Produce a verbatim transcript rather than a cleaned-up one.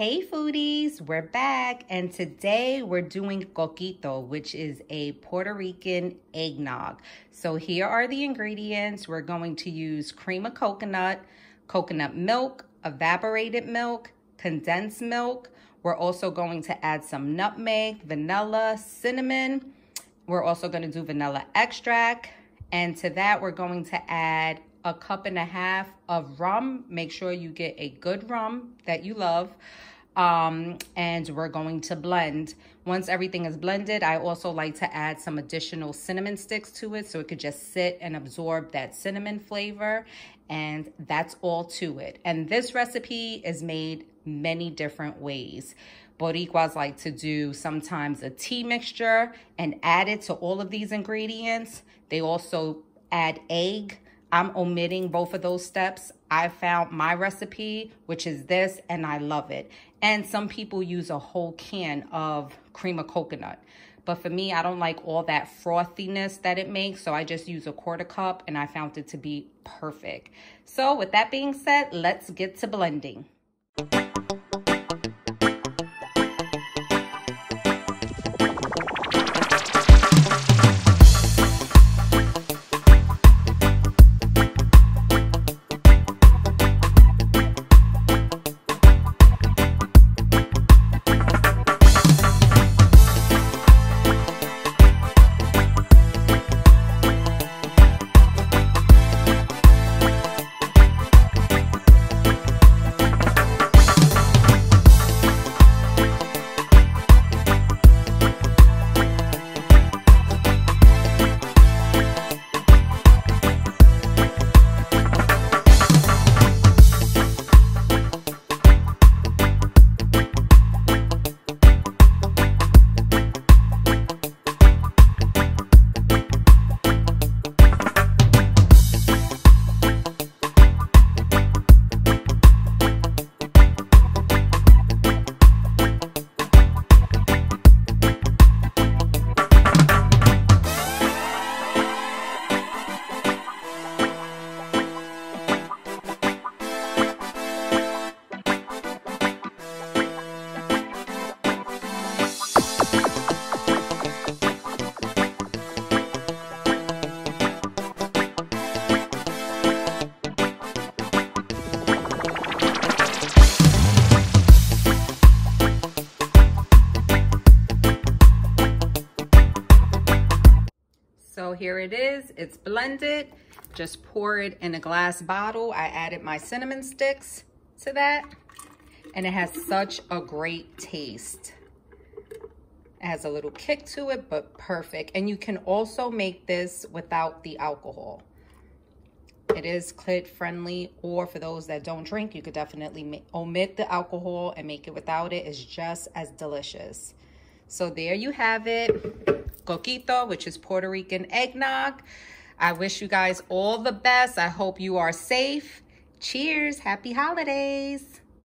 Hey foodies, we're back, and today we're doing coquito, which is a Puerto Rican eggnog. So here are the ingredients. We're going to use cream of coconut, coconut milk, evaporated milk, condensed milk. We're also going to add some nutmeg, vanilla, cinnamon. We're also going to do vanilla extract, and to that we're going to add a cup and a half of rum. Make sure you get a good rum that you love. Um, and we're going to blend. Once everything is blended, I also like to add some additional cinnamon sticks to it so it could just sit and absorb that cinnamon flavor. And that's all to it. And this recipe is made many different ways. Boricuas like to do sometimes a tea mixture and add it to all of these ingredients. They also add egg. I'm omitting both of those steps. I found my recipe, which is this, and I love it. And some people use a whole can of cream of coconut. But for me, I don't like all that frothiness that it makes, so I just use a quarter cup, and I found it to be perfect. So with that being said, let's get to blending. So here it is, it's blended. Just pour it in a glass bottle. I added my cinnamon sticks to that, and it has such a great taste. It has a little kick to it, but perfect. And you can also make this without the alcohol. It is clit friendly, or for those that don't drink, you could definitely omit the alcohol and make it without it. It's just as delicious. So there you have it. Coquito, which is Puerto Rican eggnog. I wish you guys all the best. I hope you are safe. Cheers. Happy holidays.